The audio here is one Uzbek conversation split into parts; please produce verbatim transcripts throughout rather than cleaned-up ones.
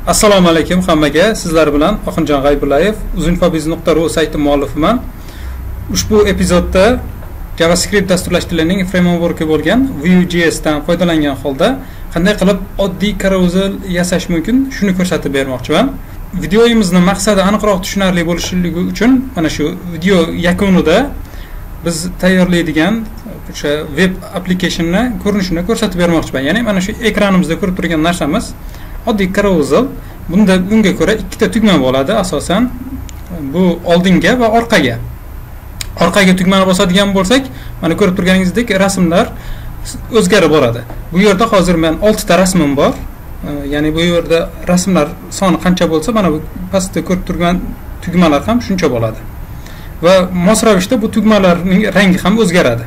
Assalomu alaykum hammaga. Sizlar bilan Oxunjon G'aybullayev, uzinfobiz nuqta ru sayti muallifiman. Ushbu epizodda JavaScript dasturlashtirilishining frameworki bo'lgan Vue.js dan foydalangan holda qanday qilib oddiy carousel yasash mumkin, shuni ko'rsatib bermoqchiman. Videoyimizning maqsadi aniqroq tushunarli bo'lishligi uchun mana shu video yakunida biz tayyorlaydigan o'sha web applicationni ko'rinishini ko'rsatib bermoqchiman. Ya'ni mana shu ekranimizda ko'rib turgan narsamiz oddiy carousel. Bunda bunga ko'ra ikkita tugma bo'ladi asosan. Bu oldinga va orqaga. Orqaga tugmani bosadigan bo'lsak, mana ko'rib turganingizdek rasmlar o'zgarib boradi. Bu yerda hozir men olti ta rasmim bor. Ya'ni bu yerda rasmlar soni qancha bo'lsa, mana bu pastda ko'rib turgan tugmalar ham shuncha bo'ladi. Va mos ravishda bu tugmalarning rangi ham o'zgaradi.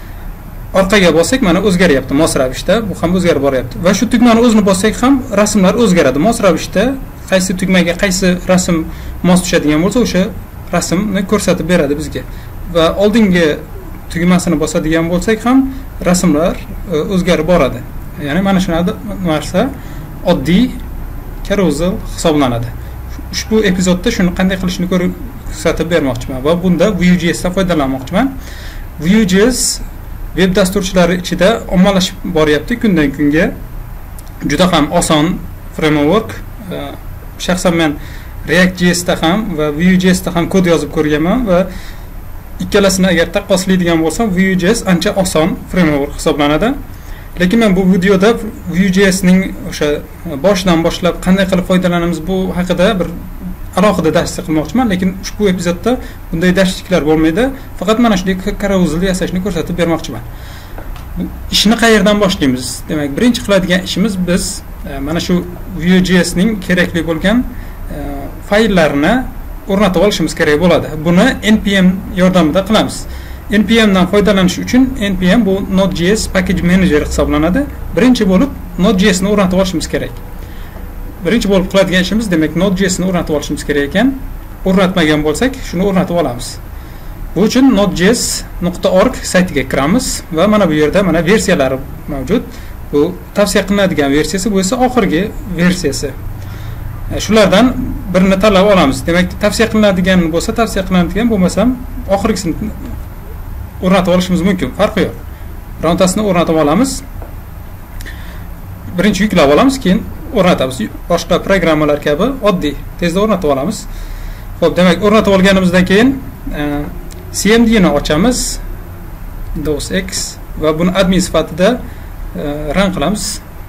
Orqaga bossak mana o'zgaryapti mos ravishda, bu ham o'zgarib boryapti. Va shu tugmani o'zini bossak ham rasmlar o'zgaradi. Mos ravishda qaysi tugmaga qaysi rasm mos tushadigan bo'lsa, o'sha rasmni ko'rsatib beradi bizga. Va oldingi tugmasini bosadigan bo'lsak ham rasmlar o'zgarib boradi. Ya'ni mana shu narsa oddiy carousel hisoblanadi. Ushbu epizodda shuni qanday qilishni ko'rsatib bermoqchiman va bunda Vue.js dan foydalanmoqchiman. Vue.js web dasturchilari ichida ommalashib boryapti kundan kunga. Juda ham oson framework. Shaxsan men React.js da ham va Vue.js da ham kod yozib ko'rganman va ikkalasini agar taqqoslaydigan bo'lsam, Vue.js ancha oson framework hisoblanadi. Lekin men bu videoda Vue.js ning o'sha boshidan boshlab qanday qilib foydalanamiz bu haqida bir alohida dars qilmoqchiman, lekin ushbu epizodda bunday darsliklar bo'lmaydi. Faqat mana shunday carousel yasashni ko'rsatib bermoqchiman. Ishni qayerdan boshlaymiz? Demak, birinchi qiladigan ishimiz biz mana shu Vue.js ning kerakli bo'lgan fayllarni o'rnatib olishimiz kerak bo'ladi. Buni npm yordamida qilamiz. npm dan foydalanish uchun npm bu Node.js package manager hisoblanadi. Birinchi bo'lib Node.js ni o'rnatib olishimiz kerak. Birinchi bo'lib qiladigan ishimiz demak Node.js ni o'rnatib olishimiz kerak ekan. O'rnatmagan bo'lsak, shuni o'rnatib olamiz. Bu uchun nodejs nuqta org saytiga kiramiz va mana bu yerda mana versiyalari mavjud. Bu tavsiya qilinadigan versiyasi, bu esa oxirgi versiyasi. Shulardan birini tanlab olamiz. Demak, tavsiya qilinadigan bo'lsa, tavsiya qilinadigan bo'lmasam, oxirgisini o'rnatib olishimiz mumkin. Farqi yo'q. Birontasini o'rnatib olamiz. Birinchi yuklab olamiz, keyin o'rnatamiz. Boshqa programmalar kabi oddiy tezda o'rnatib olamiz. Xo'p, demak, o'rnatib olganimizdan keyin C M D ni ochamiz. Windows X va buni admin sifatida run qilamiz.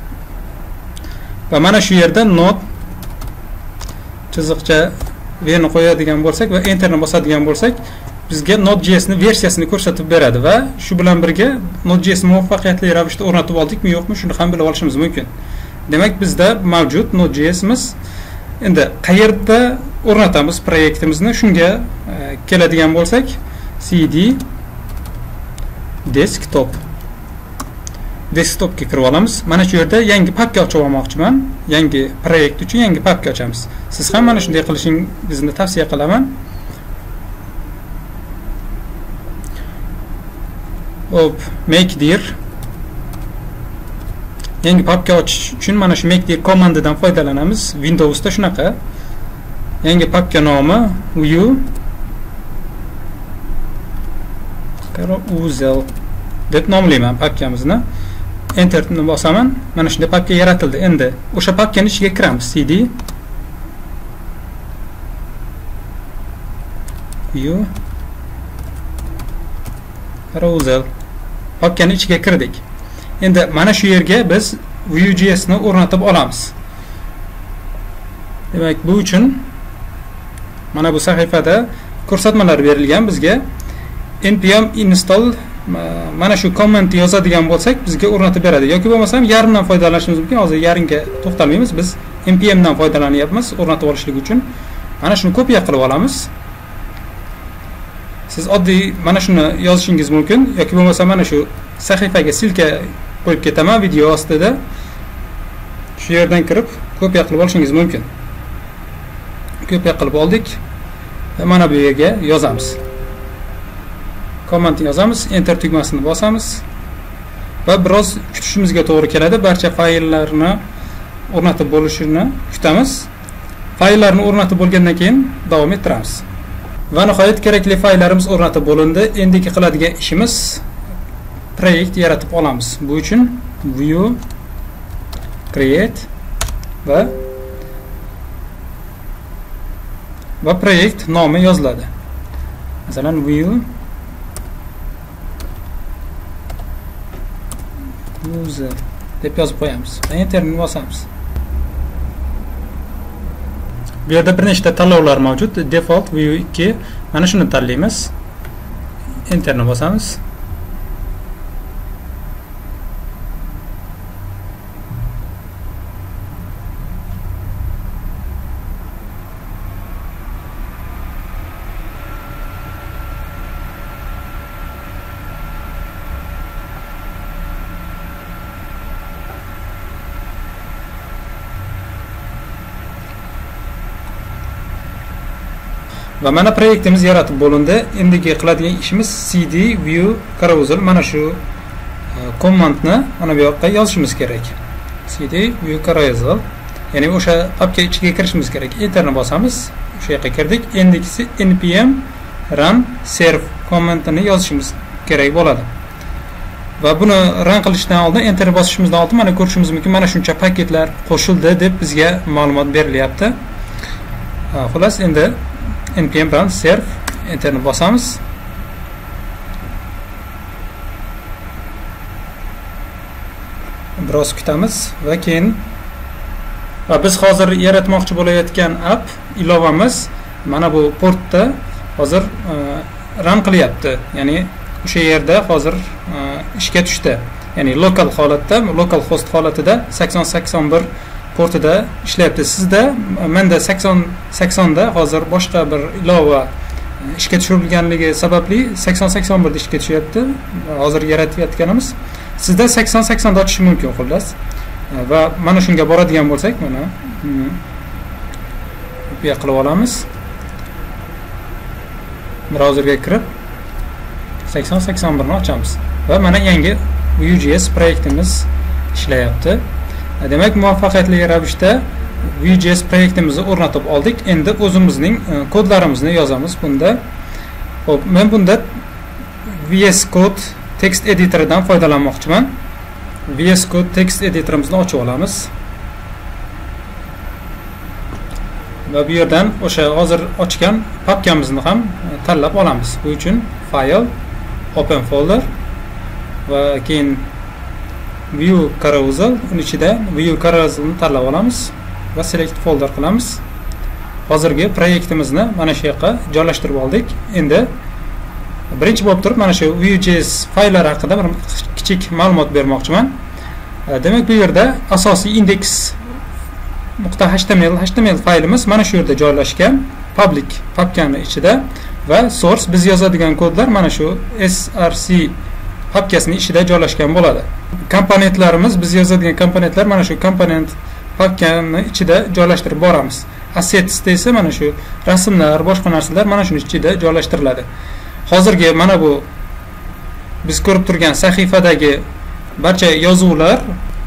Va mana shu yerda node chiziqcha v ni qo'yadigan bo'lsak va enter ni bosadigan bo'lsak, bizga Node.js ni versiyasini ko'rsatib beradi va shu bilan birga Node.js muvaffaqiyatli ravishda o'rnatib oldikmi yo'qmi, shuni ham bilib olishimiz mumkin. Demak, bizda mavjud Node.jsimiz. Endi qayerda o'rnatamiz proyektimizni? Shunga keladigan bo'lsak, cd desktop desktopga kirib olamiz. Mana shu yerda yangi papka ochib olmoqchiman. Yangi proyekt uchun yangi papka ochamiz. Siz ham mana shunday qilishingizni tavsiya qilaman. Hop, make dir. Yangi papka ochish uchun mana shu make dir komandidan foydalanamiz. Windowsda shunaqa. Yangi papka nomi Vue carousel deb nomlayman papkamizni. Enter ni bosaman. Mana shunday papka yaratildi. Endi o'sha papkaning ichiga kiramiz. cd Vue carousel papkaning ichiga kirdik. Endi mana shu yerga biz Vue.js ni o'rnatib olamiz. Demak, bu uchun mana bu sahifada ko'rsatmalar berilgan bizga. npm install mana shu command yozadigan bo'lsak, bizga o'rnatib beradi. Yoki bo'lmasam yarmdan foydalanishimiz mumkin. Hozir yarimga to'xtalmaymiz. Biz npm dan foydalanyapmiz o'rnatib olishlik uchun. Mana shuni kopiya qilib olamiz. Siz oddiy mana shuni yozishingiz mumkin yoki bo'lmasa mana shu sahifaga silka qo'yib ketaman video ostida. Shu yerdan kirib kopiya qilib olishingiz mumkin. Kopiya qilib oldik va mana bu yerga yozamiz. Command yozamiz, enter tugmasini bosamiz va biroz kutishimizga to'g'ri keladi. Barcha fayllarni o'rnatib bo'lishini kutamiz. Fayllarni o'rnatib bo'lgandan keyin davom ettiramiz. Va nihoyat kerakli fayllarimiz o'rnatib bo'lindi. Endiki qiladigan ishimiz proyekt yaratib olamiz. Bu uchun view create va va proyekt nomi yoziladi. Masalan view user deb yozib qo'yamiz. Enterni bosamiz. Bu yerda bir nechta tanlovlar mavjud. Default view ikki. Mana shuni tanlaymiz. Enterni bosamiz. Va mana proyektimiz yaratib bo'lindi. Endigi qiladigan ishimiz cd view carousel mana shu komandni mana bu yoqqa yozishimiz kerak. cd view carousel, ya'ni o'sha papka ichiga kirishimiz kerak. Enterni bosamiz. O'sha yoqqa kirdik. Endikisi npm run serve komandini yozishimiz kerak bo'ladi. Va buni run qilishdan oldin enter bosishimizdan oldin mana ko'rishimiz mumkin, mana shuncha paketlar qo'shildi deb bizga ma'lumot berilyapti. Xolos, endi npm run serve enterni bosamiz. Biroz kutamiz va keyin va biz hozir yaratmoqchi bo'layotgan app ilovamiz mana bu portda hozir run qilyapti. Ya'ni o'sha yerda hozir ishga tushdi. Ya'ni lokal holatda, lokal host holatida sakson sakson bir portida ishlayapti. Sizda menda sakson sakson da hozir boshqa bir ilova ishga tushirilganligi sababli sakson sakson bir da ishga tushyapti. Hozir yaratayotganimiz sizda sakson sakson da ochish mumkin xullas. Va mana shunga boradigan bo'lsak, mana bu yoqqa qilib olamiz. Brauzerga kirib sakson sakson bir ni ochamiz va mana yangi Vue.js proyektimiz ishlayapti. Demak, muvaffaqiyatli ravishda Vue.js proyektimizni o'rnatib oldik. Endi o'zimizning kodlarimizni yozamiz bunda. Xo'p, men bunda V S Code text editoridan foydalanmoqchiman. V S Code text editorimizni ochib olamiz. Va bu yerdan o'sha hozir ochgan papkamizni ham tanlab olamiz. Bu uchun file, open folder va keyin view carousel, uning ichida view carouselni tanlab olamiz va select folder qilamiz. Hozirgi proyektimizni mana shu yoqqa joylashtirib oldik. Endi birinchi bo'lib turib mana shu Vue.js fayllar haqida bir kichik ma'lumot bermoqchiman. Demak, bu yerda asosiy index.html html faylimiz mana shu yerda joylashgan, public papkani ichida va source biz yozadigan kodlar mana shu src papkasining ichida joylashgan bo'ladi. Komponentlarimiz biz yozadigan komponentlar mana shu komponent papkani ichida joylashtirib boramiz. Assets esa mana shu rasmlar, boshqa narsalar mana shuning ichida joylashtiriladi. Hozirgi mana bu biz ko'rib turgan sahifadagi barcha yozuvlar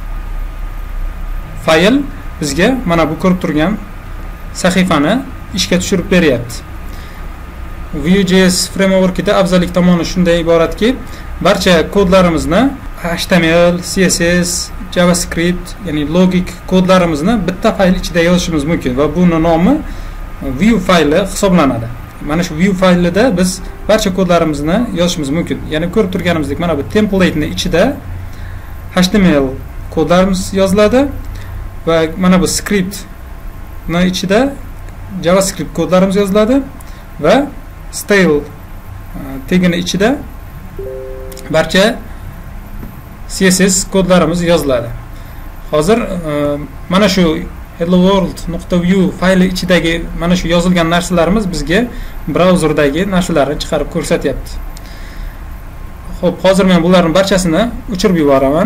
fayl bizga mana bu ko'rib turgan sahifani ishga tushirib beryapti. Vue.js frameworkida afzallik tomoni shunday iboratki, barcha kodlarimizni H T M L, C S S, JavaScript, ya'ni logik kodlarimizni bitta fayl ichida yozishimiz mumkin va buning nomi Vue fayli hisoblanadi. Mana shu Vue faylida biz barcha kodlarimizni yozishimiz mumkin. Ya'ni ko'rib turganimizdek mana bu template'ning ichida H T M L kodlarimiz yoziladi va mana bu scriptning ichida JavaScript kodlarimiz yoziladi va style tagining ichida barcha C S S kodlarimiz yoziladi. Hozir mana shu hello world.vue fayli ichidagi mana shu yozilgan narsalarimiz bizga brauzerdagi narsalarni chiqarib ko'rsatyapti. Xo'p, hozir men bularning barchasini o'chirib yuboraman.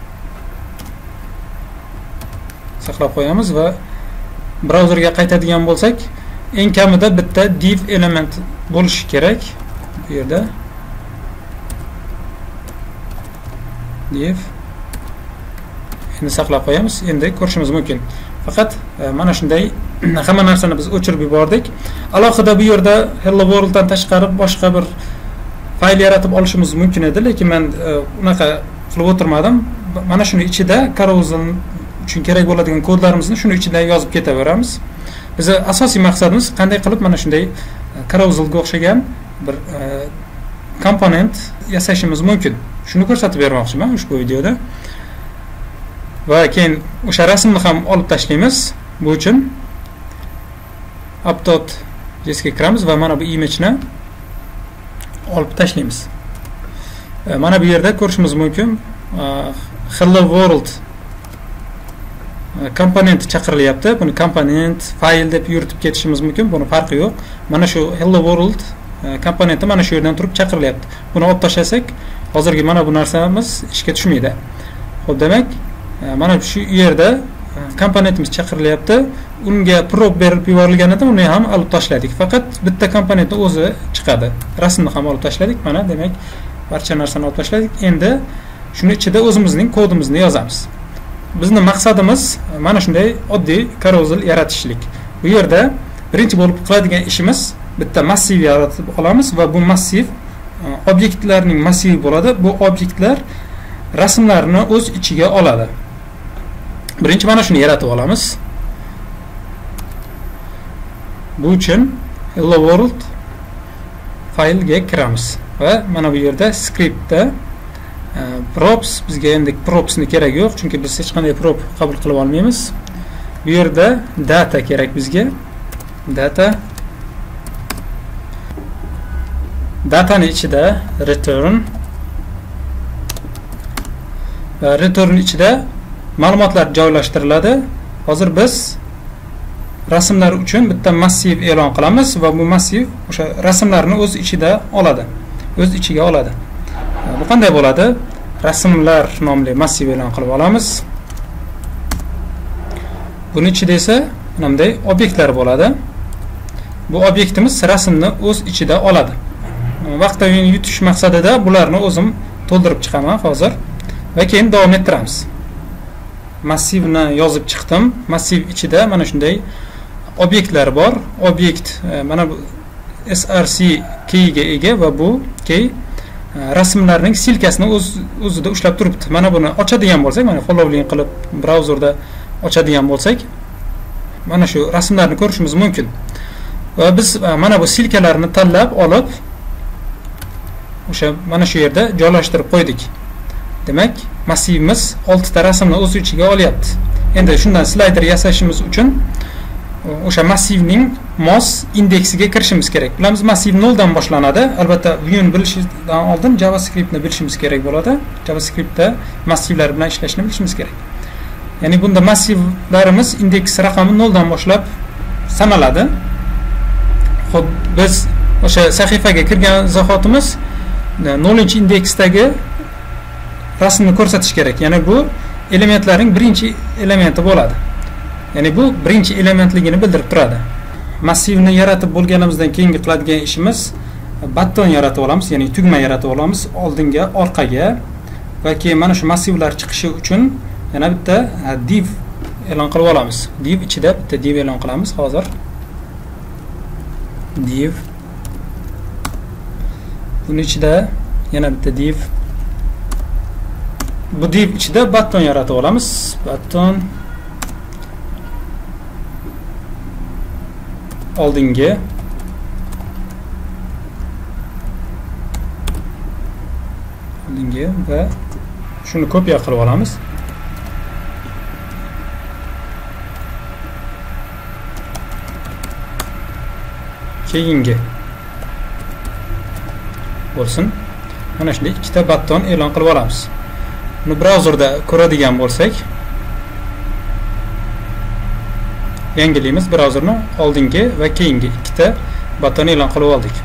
Saqlab qo'yamiz va brauzerga qaytadigan bo'lsak, eng kamida bitta div element bo'lishi kerak. Bu yerda div endi saqlab qo'yamiz. Endi ko'rishimiz mumkin. Faqat mana shunday hamma narsani biz o'chirib yubordik. Alohida bu yerda Hello World dan tashqari boshqa bir fayl yaratib olishimiz mumkin edi, lekin men unaqa qilib o'tirmadim. Mana shuni ichida carousel uchun kerak bo'ladigan kodlarimizni shuni ichida yozib ketaveramiz. Biz asosiy maqsadimiz qanday qilib mana shunday carouselga o'xshagan bir komponent yasashimiz mumkin. Shuni ko'rsatib bermoqchiman ushbu videoda. Va keyin o'sha rasmni ham olib tashlaymiz. Bu uchun app.js ga kiramiz va mana bu image-ni olib tashlaymiz. Mana bu yerda ko'rishimiz mumkin. Hello World komponent chaqirilyapti. Buni komponent, fayl deb yuritib ketishimiz mumkin. Buni farqi yo'q. Mana shu Hello World komponenti mana shu yerdan turib chaqirilyapti. Buni olib tashlasak, hozirgi mana bu narsamiz ishga tushmaydi. Xo'p, demak, mana shu yerda komponentimiz chaqirilyapti. Unga prop berib yuborilganida uni ham olib tashladik. Faqat bitta komponentni o'zi chiqadi. Rasmni ham olib tashladik. Mana demak, barcha narsani olib tashladik. Endi shuni ichida o'zimizning kodimizni yozamiz. Bizning maqsadimiz mana shunday oddiy carousel yaratishlik. Bu yerda birinchi bo'lib qiladigan ishimiz bitta massiv yaratib olamiz va bu massiv obyektlarning massivi bo'ladi. Bu obyektlar rasmlarni o'z ichiga oladi. Birinchi mana shuni yaratib olamiz. Bu uchun Hello World faylga kiramiz va mana bu yerda scriptda props, bizga endi propsni kerak yo'q, chunki biz hech qanday prop qabul qilib olmaymiz. Bu yerda data kerak bizga. Data datani ichida return va return ichida ma'lumotlar joylashtiriladi. Hozir biz rasmlar uchun bitta massiv e'lon qilamiz va bu massiv o'sha rasmlarni o'z ichida oladi. O'z ichiga oladi. Bu qanday bo'ladi? Rasmlar nomli massiv e'lon qilib olamiz. Buning ichida esa bunday obyektlar bo'ladi. Bu obyektimiz rasmni o'z ichida oladi. Vaqtni yutish maqsadida bularni o'zim to'ldirib chiqaman hozir va keyin davom ettiramiz. Massivni yozib chiqdim. Massiv ichida mana shunday obyektlar bor. Obyekt mana bu src keyga ega va bu key rasmlarning silkasini o'z o'zida ushlab turibdi. Mana buni ochadigan bo'lsak, mana following qilib brauzerda ochadigan bo'lsak, mana shu rasmlarni ko'rishimiz mumkin. Va biz mana bu silkalarni tanlab olib o'sha mana shu yerda joylashtirib qo'ydik. Demak, massivimiz olti ta rasmni o'z ichiga olyapti. Endi shundan slayder yasashimiz uchun o'sha massivning mos indeksiga kirishimiz kerak. Bilamiz, massiv nol dan boshlanadi. Albatta, view'ni bilishdan oldin JavaScriptni bilishimiz kerak bo'ladi. JavaScriptda massivlar bilan ishlashni bilishimiz kerak. Ya'ni bunda massivlarimiz indeks raqami nol dan boshlab sanaladi. Xo'p, biz o'sha sahifaga kirgan zahotimiz nolninchi indeksdagi rasmni ko'rsatish kerak. Ya'ni bu elementlarning birinchi elementi bo'ladi. Ya'ni bu birinchi elementligini bildirib turadi. Massivni yaratib bo'lganimizdan keyingi qiladigan ishimiz button yaratib olamiz, ya'ni tugma yaratib olamiz oldinga, orqaga va keyin mana shu massivlar chiqishi uchun yana bitta div e'lon qilib olamiz. Div ichida bitta div e'lon qilamiz hozir. Div. Buning ichida yana bitta div. Bu div ichida button yaratib olamiz. Button oldingi oldingi va shuni kopiya qilib olamiz. Keyingi bo'lsin. Mana shunday ikkita button e'lon qilib olamiz. Buni brauzerda ko'radigan bo'lsak, yangilaymiz brauzerni, oldingi va keyingi ikkita button e'lon qilib oldik.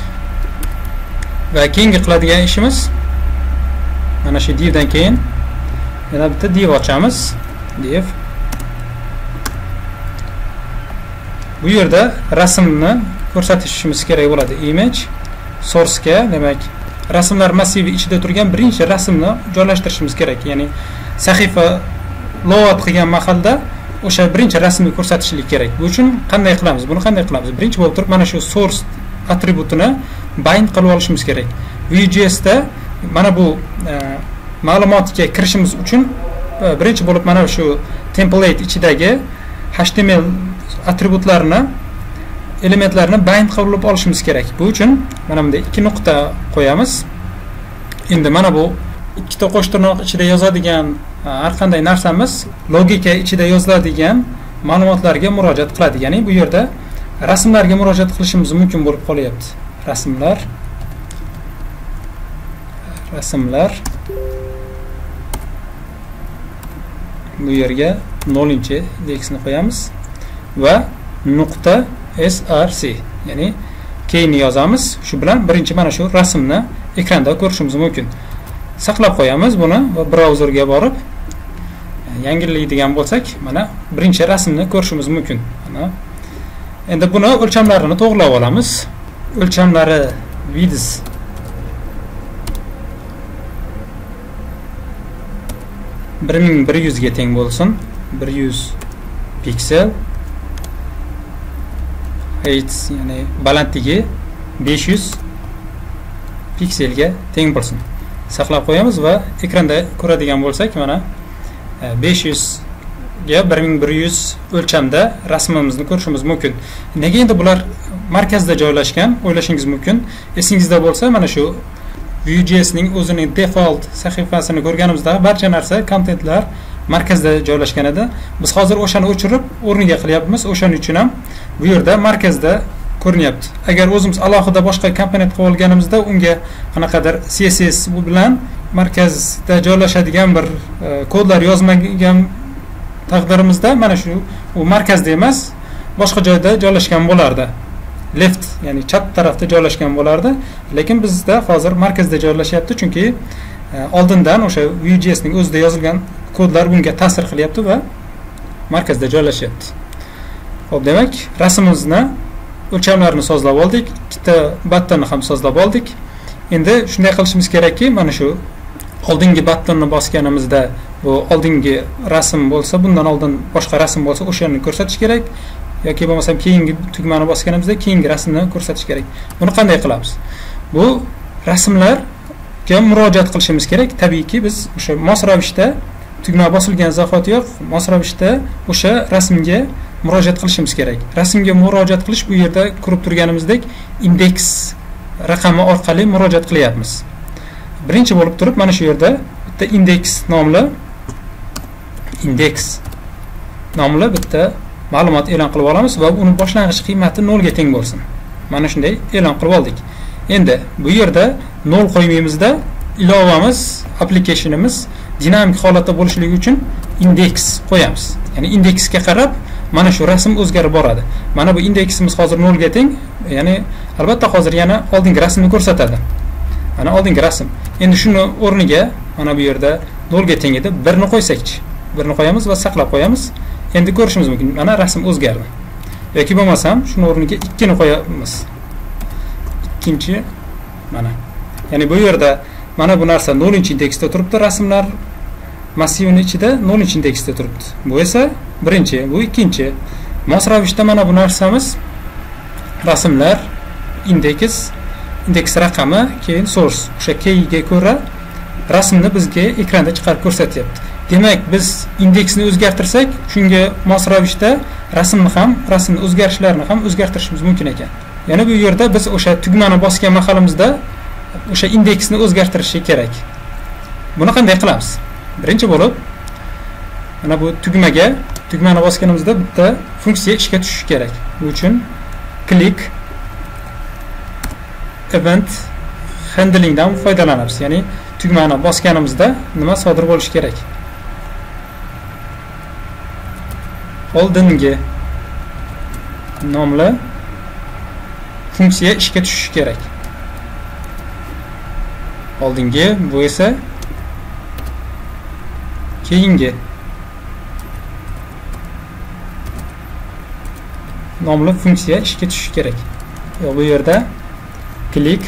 Va keyingi qiladigan ishimiz mana shu divdan keyin yana bitta div ochamiz. Div. Bu yerda rasmni ko'rsatishimiz kerak bo'ladi. Image source ga, demak, rasmlar massivi ichida turgan birinchi rasmni joylashtirishimiz kerak. Ya'ni sahifa load qilgan mahalda o'sha birinchi rasmni ko'rsatishlik kerak. Bu uchun qanday qilamiz? Buni qanday qilamiz? Birinchi bo'lib turib mana shu source attributini bind qilib olishimiz kerak. Vue.js da mana bu e, ma'lumotga kirishimiz uchun e, birinchi bo'lib mana shu template ichidagi H T M L attributlarini elementlarni bind qilib olishimiz kerak. Bu uchun mana bunday ikki nuqta qo'yamiz. Endi mana bu ikkita qo'sh tirnoq ichida yozadigan har qanday narsamiz logika ichida yoziladigan ma'lumotlarga murojaat qiladi. Ya'ni bu yerda rasmlarga murojaat qilishimiz mumkin bo'lib qolyapti. Rasmlar rasmlar bu yerga nolninchi indeksni qo'yamiz va nuqta src, ya'ni keyin yozamiz. Shu bilan birinchi mana shu rasmni ekranda ko'rishimiz mumkin. Saqlab qo'yamiz buni va brauzerga borib yangilaydigan bo'lsak, mana birinchi rasmni ko'rishimiz mumkin. Mana endi buni o'lchamlarini to'g'rilab olamiz. O'lchamlari width bir ming bir yuz ga teng bo'lsin. bir yuz piksel. Height, ya'ni balandligi besh yuz pikselga teng bo'lsin. Saqlab qo'yamiz va ekranda ko'radigan bo'lsak, mana besh yuz ga bir ming bir yuz o'lchamda rasmimizni ko'rishimiz mumkin. Nega endi bular markazda joylashgan o'ylashingiz mumkin. Esingizda bo'lsa, mana shu Vue.js ning o'zining default sahifasini ko'rganimizda barcha narsa, kontentlar markazda joylashgan edi. Biz hozir o'shani o'chirib, o'rniga qilyapmiz. O'shaning uchun ham bu yerda markazda ko'rinyapti. Agar o'zimiz alohida boshqa komponent qilib olganimizda, unga qanaqadir C S S bu bilan markazda joylashadigan bir e, kodlar yozmagan taqdirimizda mana shu u markazda emas, boshqa joyda joylashgan bo'lardi. Left, ya'ni chap tarafda joylashgan bo'lardi. Lekin bizda hozir markazda joylashyapti, chunki e, oldindan o'sha Vue.js ning o'zida yozilgan kodlar bunga ta'sir qilyapti va markazda joylashyapti. Xo'p, demak, rasmimizni o'lchamlarini sozlab oldik, ikkita battonni ham sozlab oldik. Endi shunday qilishimiz kerakki, mana shu oldingi battonni bosganimizda bu oldingi rasm bo'lsa, bundan oldin boshqa rasm bo'lsa, o'shani ko'rsatish kerak. Yoki bo'lmasam keyingi tugmani bosganimizda keyingi rasmni ko'rsatish kerak. Buni qanday qilamiz? Bu rasmlarga murojaat qilishimiz kerak. Tabiiyki biz o'sha mos ravishda tugma bosilgan zahotiyoq mos ravishda o'sha rasmga murojaat qilishimiz kerak. Rasmga murojaat qilish bu yerda ko'rib turganimizdek indeks raqami orqali murojaat qilyapmiz. Birinchi bo'lib turib mana shu yerda bitta indeks nomli indeks nomli bitta ma'lumot e'lon qilib olamiz va uni boshlang'ich qiymati nol ga teng bo'lsin. Mana shunday e'lon qilib oldik. Endi bu yerda nol qo'ymaymizda ilovamiz, applicationimiz dinamik holatda bo'lishligi uchun indeks qo'yamiz. Ya'ni indeksga qarab mana shu rasm o'zgarib boradi. Mana bu indeksimiz hozir nol ga teng, ya'ni albatta hozir yana oldingi rasmni ko'rsatadi. Mana oldingi rasm. Endi shuni o'rniga mana bu yerda nol ga teng edi, bir ni qo'ysakchi. bir ni qo'yamiz va saqlab qo'yamiz. Endi ko'rishimiz mumkin. Mana rasm o'zgardi. Yoki bo'lmasam shuni o'rniga ikki ni qo'yamiz. Ikkinchi mana. Ya'ni bu yerda mana bu narsa nolninchi indeksda turibdi, rasmlar massivini ichida nolninchi indeksda turibdi. Bu esa birinchi, bu ikkinchi. Mos ravishda mana bu narsamiz rasmlar indeks, indeks raqami, keyin source. O'sha keyga ko'ra rasmni bizga ekranda chiqarib ko'rsatyapti. Demak, biz indeksni o'zgartirsak, shunga mos ravishda rasmni ham, rasmni o'zgarishlarini ham o'zgartirishimiz mumkin ekan. Ya'ni bu yerda biz o'sha tugmani bosgan mahalimizda o'sha indeksni o'zgartirishi kerak. Buni qanday qilamiz? Birinchi bo'lib, mana bu tugmaga, tugmani bosganimizda bitta funksiya ishga tushishi kerak. Bu uchun click event handling dan foydalanamiz. Ya'ni tugmani bosganimizda nima sodir bo'lishi kerak? Oldingi nomli funksiya ishga tushishi kerak. Oldingi, bu esa keyingi nomli funksiya ishga tushishi kerak. Bu yerda click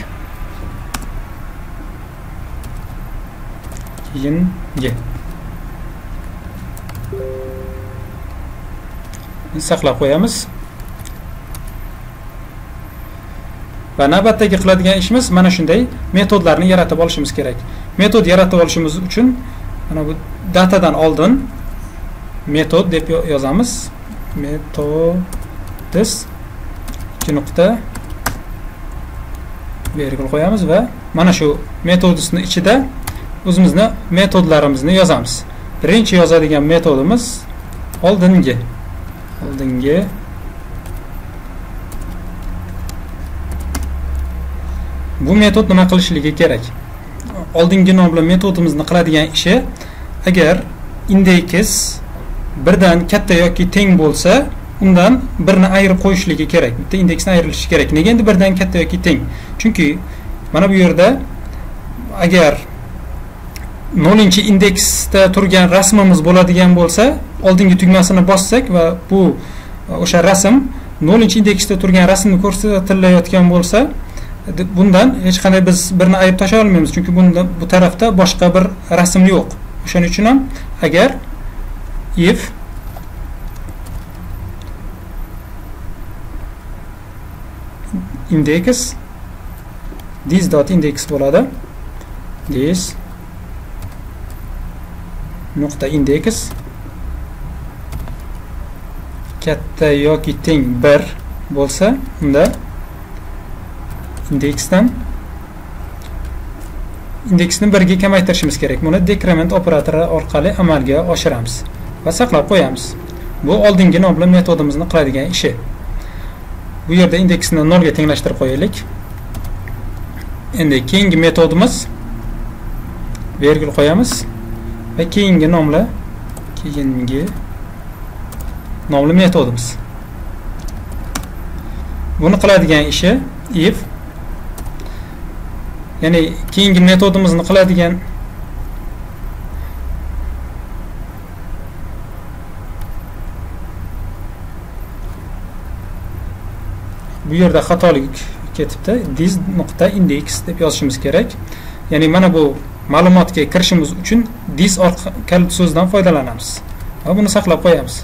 keyingi saqlab qo'yamiz. Va navbatdagi qiladigan ishimiz mana shunday metodlarni yaratib olishimiz kerak. Metod yaratib olishimiz uchun mana bu datadan oldin metod deb yozamiz. Metodis ikki nuqta virgul qo'yamiz va mana shu metodisni ichida o'zimizni metodlarimizni yozamiz. Birinchi yozadigan metodimiz oldingi oldingi bu metod nima qilishligi kerak? Oldingi nomli metodimizni qiladigan ishi, agar index birdan katta yoki teng bo'lsa, undan birini ayirib qo'yishligi kerak. Bitta indeksni ayrilishi kerak. Nega endi birdan katta yoki teng? Chunki mana bu yerda agar nollinchi indeksda turgan rasmimiz bo'ladigan bo'lsa, oldingi tugmasini bossak va bu o'sha rasm nollinchi indeksda turgan rasmni ko'rsatilayotgan bo'lsa, bundan hech qanday biz birini ayirib tashlay olmaymiz, chunki bunda bu tarafda boshqa bir rasm yo'q. O'shaning uchun ham agar if index this dot index bo'ladi, this nuqta index katta yoki teng bir bo'lsa, unda indeksdan indeksni birga kamaytirishimiz kerak. Buni decrement operatori orqali amalga oshiramiz va saqlab qo'yamiz. Bu oldingi nomli metodimizni qiladigan ishi. Bu yerda indeksni nol ga tenglashtirib qo'yaylik. Endi keyingi metodimiz virgul qo'yamiz va keyingi nomli keyingi nomli metodimiz. Buni qiladigan ishi if, ya'ni keyingi metodimizni qiladigan bu yerda xatolik ketibdi. This nuqta index deb yozishimiz kerak. Ya'ni mana bu ma'lumotga kirishimiz uchun this kalit so'zdan foydalanamiz va buni saqlab qo'yamiz.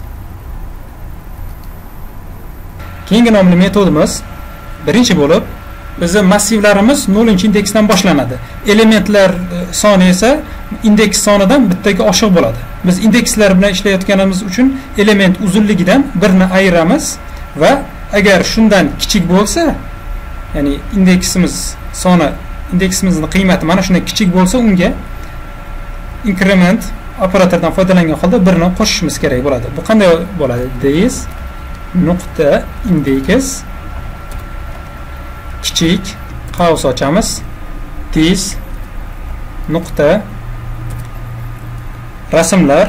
Keyingi nomli metodimiz birinchi bo'lib, bizning massivlarimiz nollinchi indeksdan boshlanadi. Elementlar soni esa indeks sonidan bittaga oshiq bo'ladi. Biz indekslar bilan ishlayotganimiz uchun element uzunligidan birini ayiramiz va agar shundan kichik bo'lsa, ya'ni indeksimiz soni, indeksimizning qiymati mana shunday kichik bo'lsa, unga increment operatordan foydalangan holda birini qo'shishimiz kerak bo'ladi. Bu qanday bo'ladi? This nuqta index kichik qaus ochamiz. This nuqta rasmlar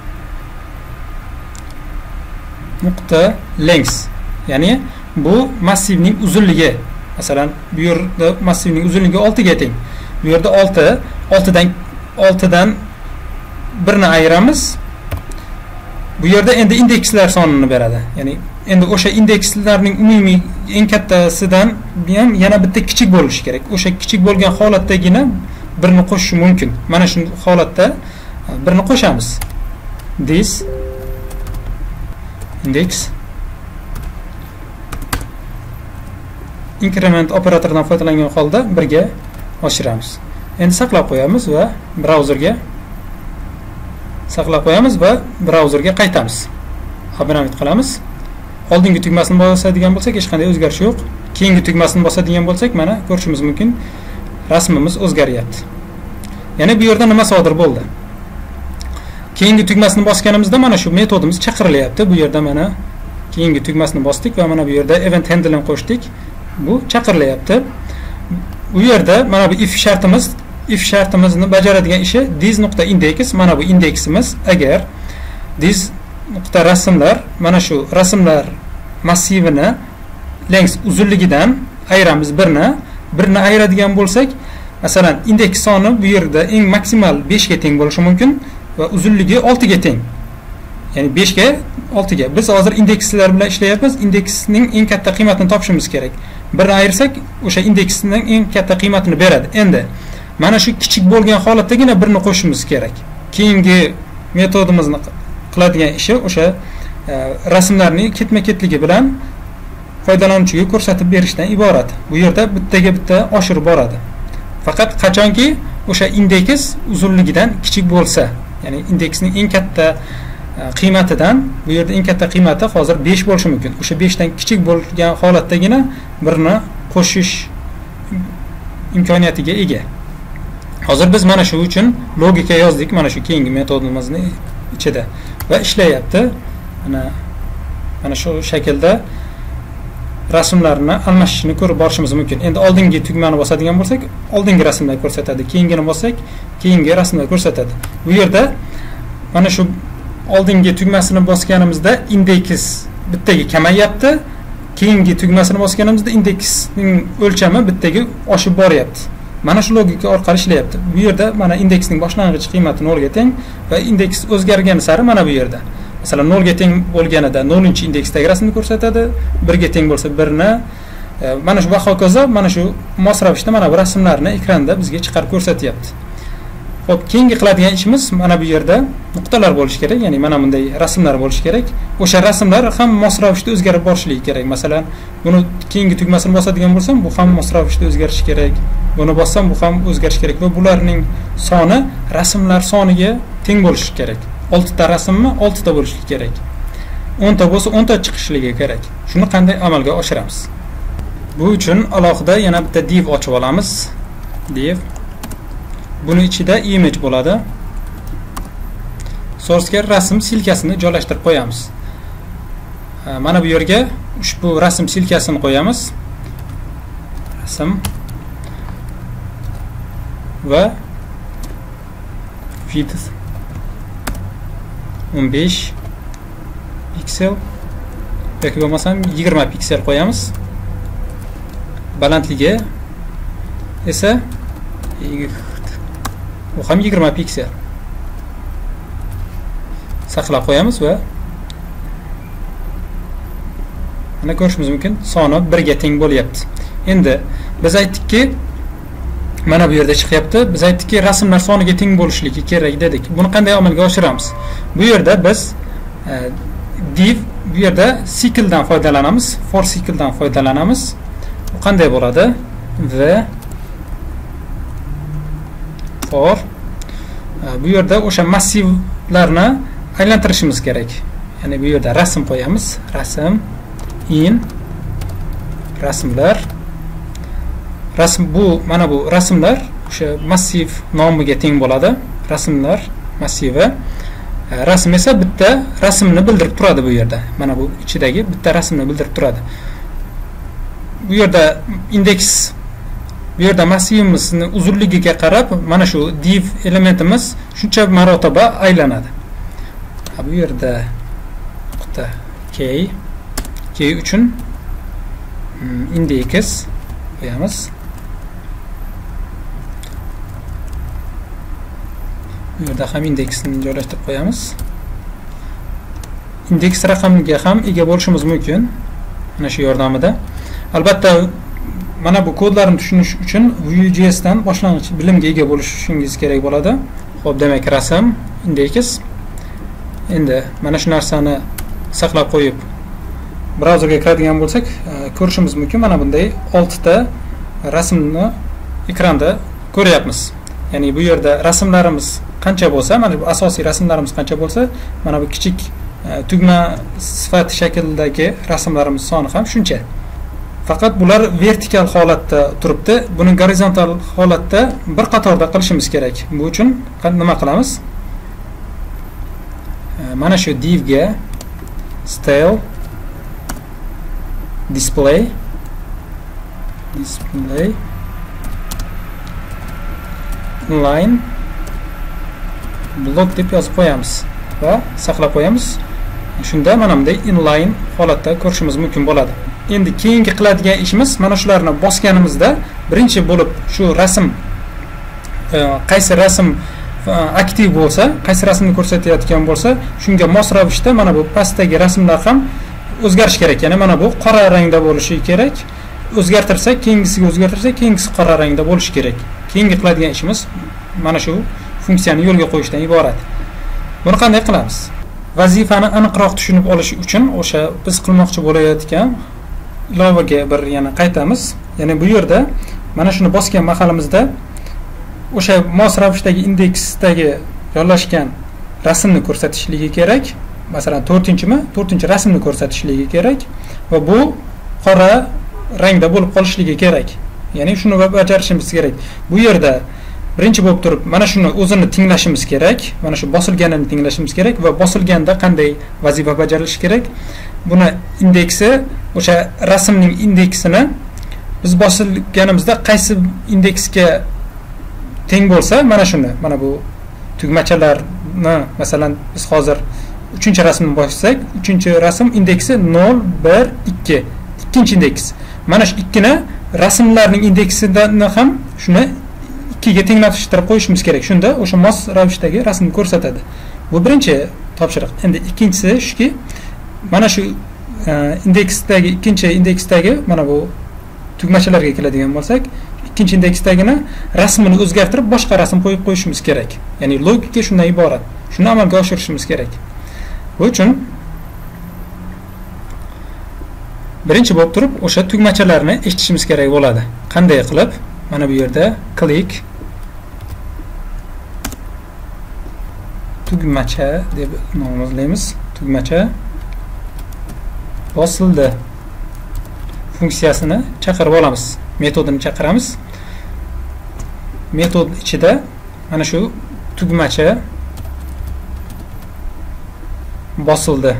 nuqta length, ya'ni bu massivning uzunligi. Masalan, bu yerda massivning uzunligi olti ga teng. Bu yerda olti, oltidan oltidan birini ayiramiz. Bu yerda endi indekslar sonini beradi. Ya'ni endi o'sha indekslarning umumiy eng kattasidan ham yana bitta kichik bo'lishi kerak. O'sha kichik bo'lgan holatdagina birini qo'shish mumkin. Mana shu holatda birini qo'shamiz. This index increment operatoridan foydalangan holda birga oshiramiz. Endi saqlab qo'yamiz va brauzerga saqlab qo'yamiz va brauzerga qaytamiz. Abonament qilamiz. Oldingi tugmasini bosadigan bo'lsak, hech qanday o'zgarish yo'q. Keyingi tugmasini bosadigan bo'lsak, mana ko'rishimiz mumkin, rasmimiz o'zgaryapti. Ya'ni bu yerda nima sodir bo'ldi? Keyingi tugmasini bosganimizda mana shu metodimiz chaqirilyapti. Bu yerda mana keyingi tugmasini bosdik va mana bu yerda event handling qo'shdik. Bu chaqirilyapti. Bu yerda mana bu if shartimiz, if shartimizni bajaradigan ishi this nuqta index, mana bu indeksimiz. Agar this nuqta rasmlar, mana shu rasmlar massivini length uzunligidan ayiramiz birni, birini ayiradigan bo'lsak, masalan, indeks soni bu yerda eng maksimal besh ga teng bo'lishi mumkin va uzunligi olti ga teng. Ya'ni besh ga olti ga. Biz hozir indekslar bilan ishlayapmiz. Indeksning eng katta qiymatini topishimiz kerak. Birini ayirsak, o'sha indeksning eng katta qiymatini beradi. Endi mana shu kichik bo'lgan holatdagina birini qo'shishimiz kerak. Keyingi metodimizni qiladigan ishi o'sha rasmlarning ketma-ketligi bilan foydalanuvchiga ko'rsatib berishdan iborat. Bu yerda bittaga bitta oshirib boradi. Faqat qachonki o'sha indeks uzunligidan kichik bo'lsa, ya'ni indeksning eng katta qiymatidan, bu yerda eng katta qiymati hozir besh bo'lishi mumkin. O'sha besh dan kichik bo'lgan holatdagina birni qo'shish imkoniyatiga ega. Hozir biz mana shu uchun logika yozdik, mana shu keyingi metodimizning ichida va ishlayapti. Mana mana shu shaklda rasmlarni almashishini ko'rib borishimiz mumkin. Endi oldingi tugmani bosadigan bo'lsak, oldingi rasmlar ko'rsatadi, keyingini bossak, keyingi rasmlar ko'rsatadi. Bu yerda mana shu oldingi tugmasini bosganimizda indeks bittaga kamayyapti, keyingi tugmasini bosganimizda indeksning o'lchami bittaga oshib boryapti. Mana shu logika orqali ishlayapti. Bu yerda mana indeksning boshlang'ich qiymati nol ga teng va indeks o'zgargani sari mana bu yerda. Masalan, nol ga teng bo'lganida nol-chi indeksdagi rasmni ko'rsatadi, bir ga teng bo'lsa bir ni, mana shu va hokazo, mana shu mos ravishda mana bu rasmlarni ekranda bizga chiqarib ko'rsatyapti. Xo'p, keyingi qiladigan ishimiz mana bu yerda nuqtalar bo'lishi kerak, ya'ni mana bunday rasmlar bo'lishi kerak. O'sha rasmlar ham mos ravishda o'zgarib borishligi kerak. Masalan, buni keyingi tugmasini bosadigan bo'lsam, bu ham mos ravishda o'zgarishi kerak. Buni bossam, bu ham o'zgarishi kerak va bularning soni rasmlar soniga teng bo'lishi kerak. olti ta rasmmi olti ta bo'lishi kerak. o'n ta bo'lsa o'n ta chiqishligi kerak. Shuni qanday amalga oshiramiz? Bu uchun alohida yana bitta div ochib olamiz. Div. Buni ichida image bo'ladi. Source'ga rasm silkasini joylashtirib qo'yamiz. Mana bu yerga ushbu rasm silkasini qo'yamiz. Rasm va width o'n besh piksel yoki bo'lmasam yigirma piksel qo'yamiz. Balandligi esa u ham yigirma piksel saqlab qo'yamiz va mana ko'rishimiz mumkin, soni bir ga teng bo'lyapti. Endi biz aytdikki, mana bu yerda chiqyapti. Biz aytdikki, rasmlar soniga teng bo'lishligi kerak dedik. Buni qanday amalga oshiramiz? Bu yerda biz e, div, bu yerda cycledan foydalanamiz, for cycledan foydalanamiz. Bu qanday bo'ladi? Va for bu yerda o'sha massivlarni aylantirishimiz kerak. Ya'ni bu yerda rasm qo'yamiz, rasm in rasmlar. Rasm bu mana bu rasmlar o'sha massiv nomiga teng bo'ladi. Rasmlar massivi. Rasm esa bitta rasmni bildirib turadi bu yerda. Mana bu ichidagi bitta rasmni bildirib turadi. Bu yerda indeks, bu yerda massivimizning uzunligiga qarab mana shu div elementimiz shuncha marotaba aylanadi. Bu yerda nuqta k k uchun indeks qo'yamiz. Bu yerda ham indeksni joylashtirib qo'yamiz. Indeks raqamiga ham ega bo'lishimiz mumkin mana shu yordamida. Albatta mana bu kodlarni tushunish uchun Vue.js dan boshlang'ich bilimga ega bo'lishingiz kerak bo'ladi. Xo'p, demak rasm, indeks. Endi mana shu narsani saqlab qo'yib brauzerga kiradigan bo'lsak, ko'rishimiz mumkin, mana bunday olti ta rasmni ekranda ko'ryapmiz. Ya'ni bu yerda rasmlarimiz qancha bo'lsa, mana bu asosiy rasmlarimiz qancha bo'lsa, mana bu kichik tugma sifat shaklidagi rasmlarimiz soni ham shuncha. Faqat bular vertikal holatda turibdi. Buni gorizontal holatda bir qatorda qilishimiz kerak. Bu uchun nima qilamiz? Mana shu divga style display display inline block deb yozib qo'yamiz va saqlab qo'yamiz. Shunda mana bunday inline holatda ko'rishimiz mumkin bo'ladi. Endi keyingi qiladigan ishimiz mana shularni bosganimizda birinchi bo'lib shu rasm qaysi rasm aktiv bo'lsa, qaysi rasmni ko'rsatayotgan bo'lsa, shunga mos ravishda mana bu pastdagi rasmlar ham o'zgarish kerak. Ya'ni mana bu qora rangda bo'lishi kerak. O'zgartirsak, keyingisiga o'zgartirsak, keyingisi qora rangda bo'lishi kerak. Keyingi qiladigan ishimiz mana shu funksiyani yo'lga qo'yishdan iborat. Buni qanday qilamiz? vazifani aniqroq tushunib olish uchun o'sha biz qilmoqchi bo'layotgan ilovaga bir yana qaytamiz. Ya'ni bu yerda mana shuni bosgan mahalimizda o'sha mos ravishdagi indeksdagi joylashgan rasmni ko'rsatishligi kerak. Masalan, to'rtinchimi? to'rtinchi rasmni ko'rsatishligi kerak va bu qora rangda bo'lib qolishligi kerak. Ya'ni shuni bajarishimiz kerak. Bu yerda birinchi bo'lib turib mana shuni o'zini tinglashimiz kerak. Mana shu bosilganini tinglashimiz kerak va bosilganda qanday vazifa bajarilishi kerak? Buni indeksi, o'sha rasmning indeksini biz bosilganimizda qaysi indeksga teng bo'lsa, mana shuni, mana bu tugmachalarni masalan biz hozir uchinchi rasmni bossak, uchinchi rasm indeksi nol, bir, ikki. Ikkinchi indeks. Mana shu ikkini rasmlarning indeksidan ham shuni ikkiga tenglashtirib qo'yishimiz kerak. Shunda o'sha mos ravishdagi rasmni ko'rsatadi. Bu birinchi topshiriq. Endi ikkinchisi shuki, mana shu indeksdagi ikkinchi indeksdagi mana bu tugmachalarga keladigan bo'lsak, ikkinchi indeksdagini rasmini o'zgartirib boshqa rasm qo'yib qo'yishimiz kerak. Ya'ni logika shundan iborat. Shuni amalga oshirishimiz kerak. Bu uchun birinchi bo'lib turib o'sha tugmachalarni eshitishimiz kerak bo'ladi. Qanday qilib? Mana bu yerda click tugmacha deb nomlaymiz. Tugmacha bosildi funksiyasini chaqirib olamiz. Metodini chaqiramiz. Metod ichida mana shu tugmacha bosildi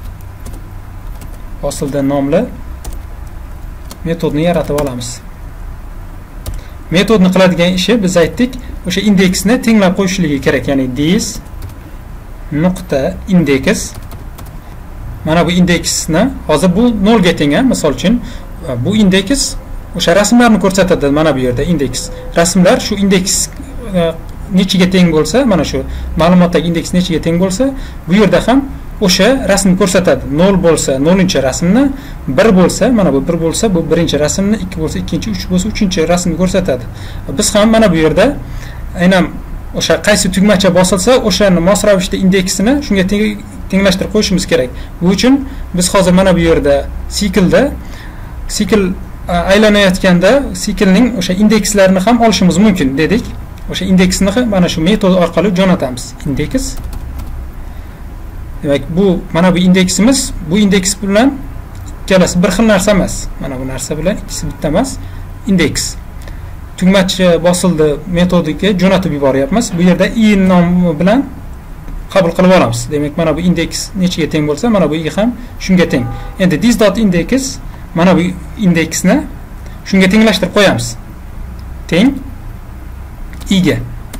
bosildi nomli metodni yaratib olamiz. Metodni qiladigan ishi biz aytdik, o'sha indeksni tenglab qo'yishligi kerak. Ya'ni this nuqta indeks. Mana bu indeksni hozir bu nol ga teng, misol uchun bu indeks o'sha rasmlarni ko'rsatadi. Mana bu yerda indeks. Rasmlar shu indeks nechiga teng bo'lsa, mana shu ma'lumotdagi indeks nechiga teng bo'lsa, bu yerda ham o'sha rasmni ko'rsatadi. nol bo'lsa nolninchi rasmni, bir bo'lsa, mana bu bir bo'lsa bu birinchi rasmni, ikki bo'lsa ikkinchi, uch bo'lsa uchinchi rasmni ko'rsatadi. Biz ham mana bu yerda aynan o'sha qaysi tugmacha bosilsa, o'shani mos ravishda indeksini shunga tenglashtirib qo'yishimiz kerak. Bu uchun biz hozir mana bu yerda siklda sikl aylanayotganda siklning o'sha indekslarini ham olishimiz mumkin dedik. O'sha indeksni mana shu metod orqali jo'natamiz. Indeks. Demak, bu mana bu indeksimiz, bu indeks bilan ikkalasi bir xil narsa emas. Mana bu narsa bilan ikkisi bitta emas. Indeks. Tugmacha bosildi metodiga jo'natib yuboryapmiz. Bu yerda i nomi bilan qabul qilib olamiz. Demak, mana bu indeks nechiga teng bo'lsa, mana bu i ham shunga teng. Endi this.index mana bu indeksni shunga tenglashtirib qo'yamiz. Teng i ga.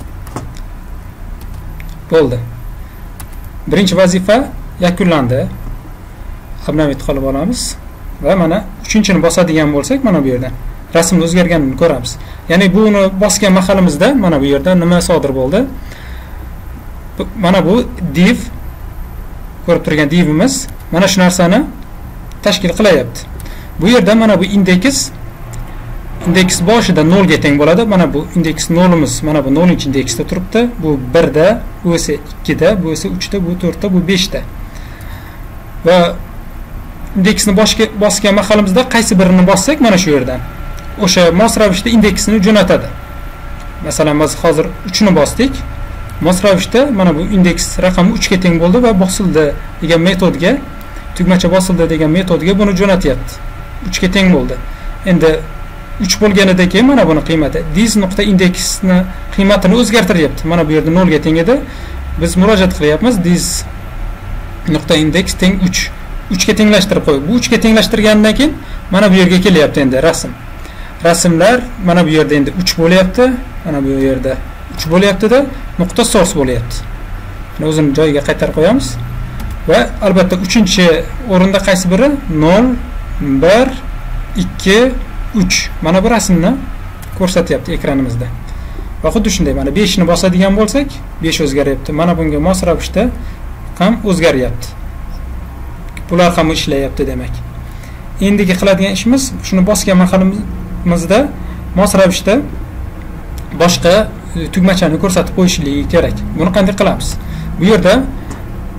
Bo'ldi. Birinchi vazifa yakunlandi. Obnovit qilib olamiz va mana uchinchini bosadigan bo'lsak, mana bu yerda rasmni o'zgarganini ko'ramiz. Ya'ni buni bosgan mahalimizda mana bu yerda nima sodir bo'ldi? Mana bu div, ko'rib turgan divimiz mana shu narsani tashkil qilyapti. Bu yerda mana bu indeks indeks boshida nol ga teng bo'ladi. Mana bu indeks nolimiz, mana bu nolninchi indeksda turibdi. Bu bir da, bu esa ikki da, bu esa uch da, bu to'rt da, bu besh da. Va indeksni boshga bosgan mahalimizda qaysi birini bossak, mana shu yerdan o'sha mos ravishda indeksini jo'natadi. Masalan, biz hozir uch ni bosdik. Mos ravishda mana bu indeks raqami uch ga teng bo'ldi va bosildi degan metodga, tugmacha bosildi degan metodga buni jo'natyapti. uch ga teng bo'ldi. Endi uch bo'lganidan keyin mana buni qiymati this.indexni qiymatini o'zgartiryapti. Mana bu yerda nol ga teng edi. Biz murojaat qilyapmiz. this.index teng uch. uch ga tenglashtirib qo'yib. Bu uch ga tenglashtirgandan keyin mana bu yerga kelyapti endi rasm. Rasmlar mana bu yerda endi uch bo'lyapti. Mana bu yerda uch bo'lyapti-da, nuqta source bo'lyapti. Mana o'zini joyiga qaytarib qo'yamiz. Va albatta uchinchi o'rinda qaysi biri? nol, bir, ikki, uch. Mana bu rasmni ko'rsatyapti ekranimizda. Va xuddi shunday mana besh ni bosadigan bo'lsak, besh o'zgaryapti. Mana bunga mos ravishda ham o'zgaryapti. Bular ham ishlayapti demak. Endigi qiladigan ishimiz shuni bosgan mahalimizda mos ravishda boshqa tugmachani ko'rsatib qo'yishligi kerak. Buni qanday qilamiz? Bu yerda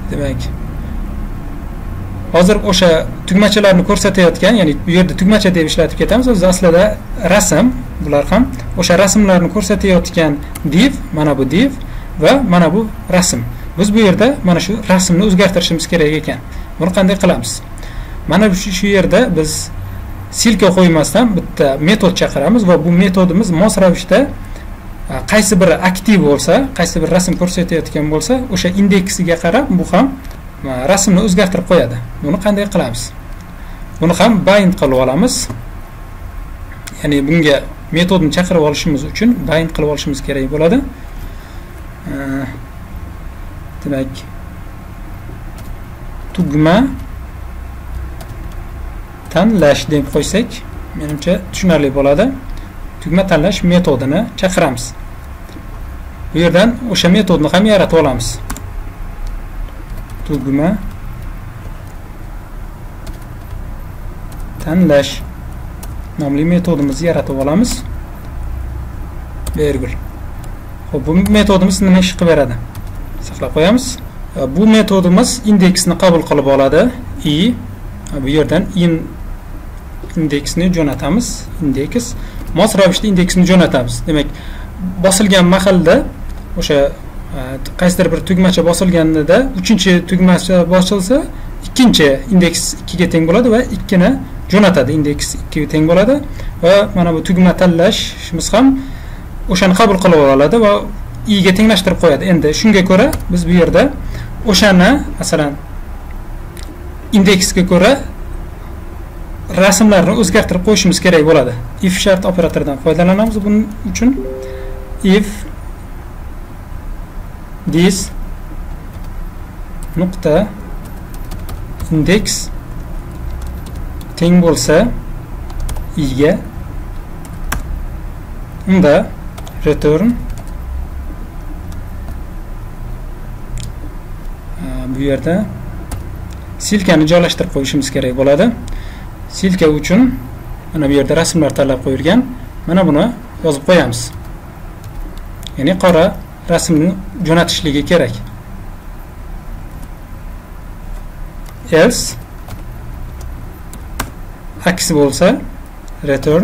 Demak, hozir o'sha tugmachalarni ko'rsatayotgan, ya'ni bu yerda tugmacha deb ishlatib ketamiz. O'zi aslida rasm, bular ham o'sha rasmlarni ko'rsatayotgan div, mana bu div va mana bu rasm. Biz bu yerda mana shu rasmni o'zgartirishimiz kerak ekan. Buni qanday qilamiz? Mana shu yerda biz silka qo'ymasdan bitta metod chaqiramiz va bu metodimiz mos ravishda qaysi biri aktiv bo'lsa, qaysi bir rasm ko'rsatayotgan bo'lsa, o'sha indeksiga qarab bu ham rasmni o'zgartirib qo'yadi. Buni qanday qilamiz? Buni ham bind qilib olamiz. Ya'ni bunga metodni chaqirib olishimiz uchun bind qilib olishimiz kerak bo'ladi. Demak, tugma tanlash deb qo'ysak, menimcha tushunarli bo'ladi. Tugma tanlash metodini chaqiramiz. Bu yerdan o'sha metodni ham yaratib olamiz. Tugma tanlash nomli metodimizni yaratib olamiz. Virgul. Xo'p, bu metodimiz nima ish qilib beradi? Saqlab qo'yamiz. Bu metodimiz indeksni qabul qilib oladi. I bu yerdan in indeksni jo'natamiz. Indeks mos ravishda indeksni jo'natamiz. Demak, bosilgan mahalda o'sha qaysidir bir tugmacha bosilganida uchinchi tugmacha bosilsa, ikkinchi indeks ikki ga teng bo'ladi va ikki ni jo'natadi. Indeks ikki ga teng bo'ladi va mana bu tugma tanlashimiz ham o'shani qabul qilib oladi va i ga tenglashtirib qo'yadi. Endi shunga ko'ra biz bu yerda o'shani, masalan, indeksga ko'ra rasmlarni o'zgartirib qo'yishimiz kerak bo'ladi. If shart operatoridan foydalanamiz buning uchun. If this nuqta index teng bo'lsa i ga, unda return bu yerda silkani joylashtirib qo'yishimiz kerak bo'ladi. Silka uchun mana bu yerda rasmlar tanlab qo'yilgan. Mana buni yozib qo'yamiz. Ya'ni qora rasmni jo'natishligi kerak. Else aksi bo'lsa return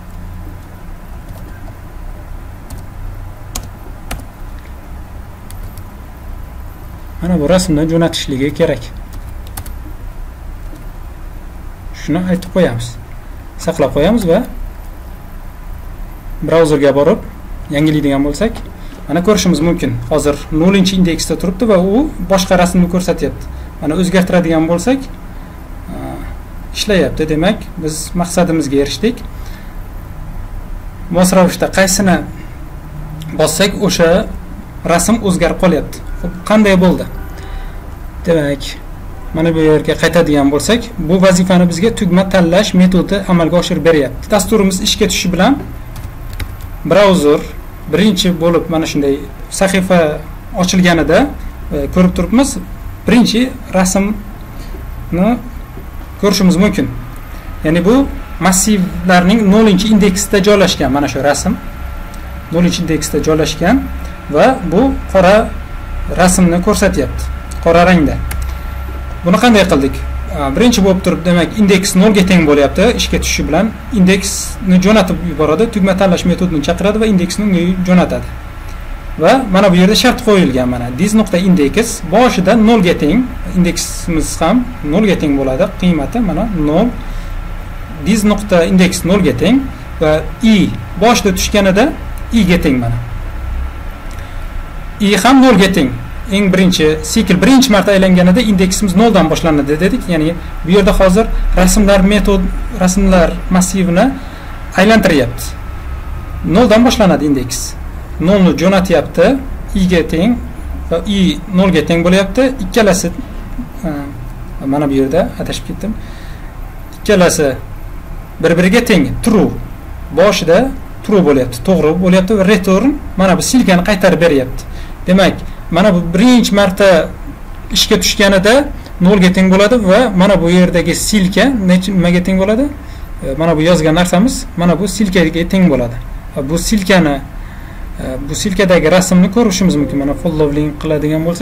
mana bu rasmni jo'natishligi kerak. Shuni aytib qo'yamiz. Saqlab qo'yamiz va brauzerga borib yangilaydigan bo'lsak, mana ko'rishimiz mumkin. Hozir nollinchi indeksda turibdi va u boshqa rasmni ko'rsatyapti. Mana o'zgartiradigan bo'lsak, ishlayapti. Demak, biz maqsadimizga erishdik. Mos ravishda qaysini bossak, o'sha rasm o'zgarib qolyapti. Xo'p, qanday bo'ldi? Demak, mana bu yerga qaytadigan bo'lsak, bu vazifani bizga tugma tanlash metodi amalga oshirib beryapti. Dasturimiz ishga tushishi bilan brauzer birinchi bo'lib mana shunday sahifa ochilganida ko'rib turibmiz. Birinchi rasmni ko'rishimiz mumkin. Ya'ni bu massivlarning nollinchi indeksida joylashgan mana shu rasm. nollinchi indeksida joylashgan va bu qora rasmni ko'rsatyapti. Qora rangda. Buni qanday qildik? Birinchi bo'lib turib, demak, indeks nol ga teng bo'lyapti. Ishga tushishi bilan indeksni jo'natib yuboradi, tugma tanlash metodini chaqiradi va indeksni unga jo'natadi. Va mana bu yerda shart qo'yilgan, mana this.index boshida nol ga teng, indeksimiz ham nol ga teng bo'ladi, qiymati mana nol. this.index nol ga teng va i boshida tushganida i ga teng mana. I ham nol ga teng. Eng birinchi sikl birinchi marta aylanganida indeksimiz nol dan boshlanadi dedik. Ya'ni bu yerda hozir rasmlar metod rasmlar massivini aylantiryapti. nol dan boshlanadi indeks. nol ni jo'natyapti, i ga teng va i nol ga teng bo'lyapti. Ikkalasi mana bu yerda adashib ketdim. Ikkalasi bir-biriga teng, true. Boshida true bo'lyapti, to'g'ri bo'lyapti va return mana bu silkani qaytarib beryapti. Demak, mana bu birinchi marta ishga tushganida nol ga teng bo'ladi va mana bu yerdagi silka nimaga teng bo'ladi? Mana bu yozgan narsamiz mana bu silkaga teng bo'ladi. Bu silkani bu silkadagi rasmni ko'rishimiz mumkin. Mana following qiladigan bo'lsak,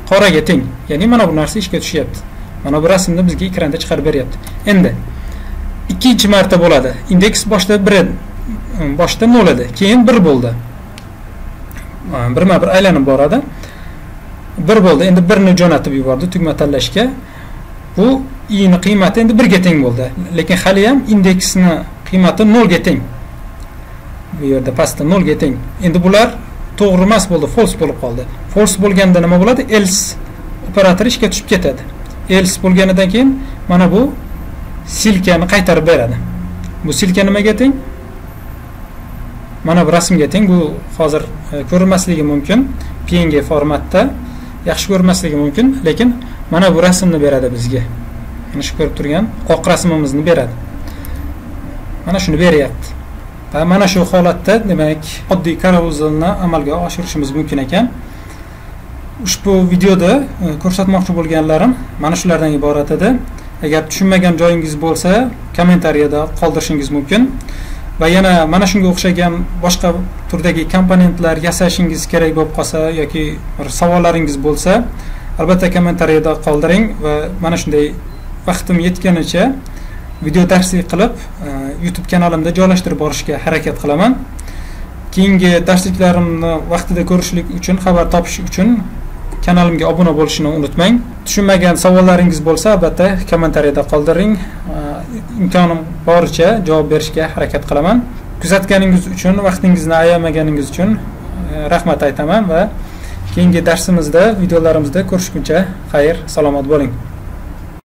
qoraga teng. Ya'ni mana bu narsa ishga tushyapti. Mana bu rasmni bizga ekranda chiqarib beryapti. Endi ikkinchi marta bo'ladi. Indeks boshda bir boshda nol edi, keyin bir bo'ldi. birma-bir aylanib boradi. bir bo'ldi. Endi birni jo'natib yubordi tugma tanlashga. Bu i ni qiymati endi bir ga teng bo'ldi. Lekin hali ham indeksni qiymati nol ga teng. Bu yerda pastda nol ga teng. Endi bular to'g'ri emas bo'ldi, false bo'lib qoldi. False bo'lganda nima bo'ladi? Else operatori ishga tushib ketadi. Else bo'lganidan keyin mana bu silkani qaytarib beradi. Bu silka nimaga teng? Mana bu rasmga teng. Bu hozir ko'rinmasligi mumkin. P N G formatda yaxshi ko'rinmasligi mumkin, lekin mana bu rasmni beradi bizga. Mana shu ko'rib turgan oq rasmimizni beradi. Mana shuni beryapti. Va mana shu holatda demak oddiy karuzelni amalga oshirishimiz mumkin ekan. Ushbu videoda ko'rsatmoqchi bo'lganlarim mana shulardan iborat edi. Agar tushunmagan joyingiz bo'lsa, kommentariyada qoldirishingiz mumkin. Va yana mana shunga o'xshagan boshqa turdagi komponentlar yasashingiz kerak bo'lib qolsa yoki bir savollaringiz bo'lsa, albatta kommentariyada qoldiring va mana shunday vaqtim yetganicha video darslik qilib YouTube kanalimda joylashtirib borishga harakat qilaman. Keyingi darsliklarimni vaqtida ko'rishlik uchun, xabar topish uchun kanalimga obuna bo'lishni unutmang. Tushunmagan savollaringiz bo'lsa, albatta kommentariyada qoldiring. Imkonim boricha javob berishga harakat qilaman. Kuzatganingiz uchun, vaqtingizni ayamaganingiz uchun rahmat aytaman va keyingi darsimizda, videolarimizda ko'rishguncha xayr, salomat bo'ling.